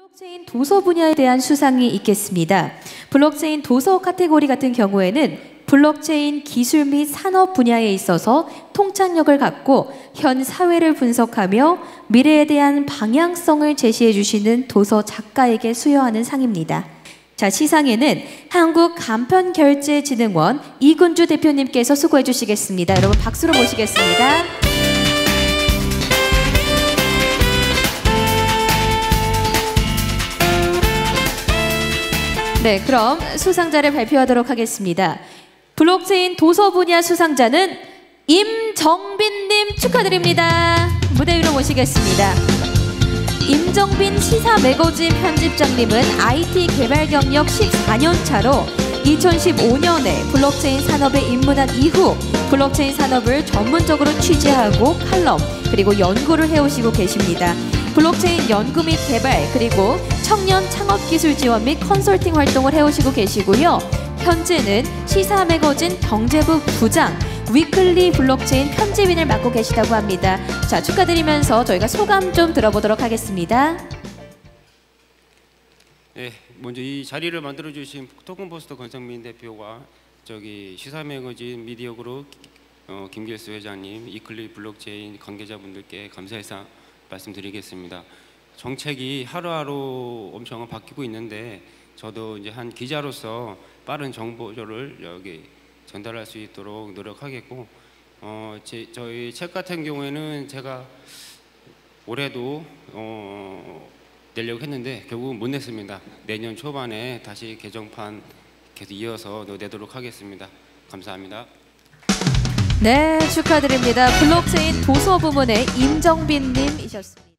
블록체인 도서 분야에 대한 수상이 있겠습니다. 블록체인 도서 카테고리 같은 경우에는 블록체인 기술 및 산업 분야에 있어서 통찰력을 갖고 현 사회를 분석하며 미래에 대한 방향성을 제시해 주시는 도서 작가에게 수여하는 상입니다. 자, 시상에는 한국간편결제진흥원 이근주 대표님께서 수고해 주시겠습니다. 여러분 박수로 모시겠습니다. 네, 그럼 수상자를 발표하도록 하겠습니다. 블록체인 도서 분야 수상자는 임정빈님 축하드립니다. 무대 위로 모시겠습니다. 임정빈 시사 매거진 편집장님은 IT 개발 경력 14년 차로 2015년에 블록체인 산업에 입문한 이후 블록체인 산업을 전문적으로 취재하고 칼럼 그리고 연구를 해오시고 계십니다. 블록체인 연구 및 개발 그리고 청년 창업기술 지원 및 컨설팅 활동을 해오시고 계시고요. 현재는 시사 매거진 경제부 부장, 위클리 블록체인 편집인을 맡고 계시다고 합니다. 자, 축하드리면서 저희가 소감 좀 들어보도록 하겠습니다. 네, 먼저 이 자리를 만들어주신 토큰포스터 권성민 대표와 시사 매거진 미디어그룹 김길수 회장님, 위클리 블록체인 관계자분들께 감사해서 말씀드리겠습니다. 정책이 하루하루 엄청 바뀌고 있는데 저도 이제 한 기자로서 빠른 정보를 여기 전달할 수 있도록 노력하겠고 저희 책 같은 경우에는 제가 올해도 내려고 했는데 결국은 못 냈습니다. 내년 초반에 다시 개정판 계속 이어서 내도록 하겠습니다. 감사합니다. 네, 축하드립니다. 블록체인 도서 부문의 임정빈님이셨습니다.